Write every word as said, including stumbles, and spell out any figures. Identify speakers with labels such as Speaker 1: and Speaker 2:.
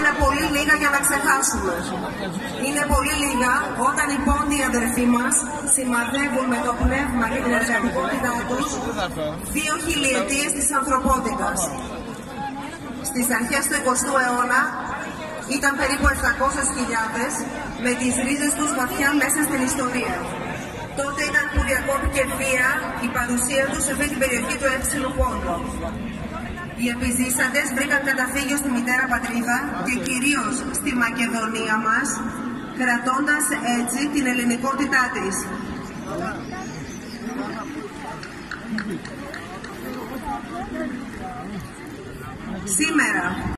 Speaker 1: είναι πολύ λίγα για να ξεχάσουμε. Είναι πολύ λίγα όταν οι πόντιοι αδερφοί μας σημαδεύουν με το πνεύμα και την εργατικότητά τους δύο χιλιετίες της ανθρωπότητας. Στις αρχές του εικοστού αιώνα ήταν περίπου επτακόσιες χιλιάδες με τις ρίζες τους βαθιά μέσα στην ιστορία. Τότε ήταν που διακόπηκε βία η παρουσία τους σε αυτή την περιοχή του Εύξηνου Πόντου. Οι επιζήσαντες βρήκαν καταφύγιο στη μητέρα πατρίδα και κυρίως στη Μακεδονία μας, κρατώντας έτσι την ελληνικότητά της. Σήμερα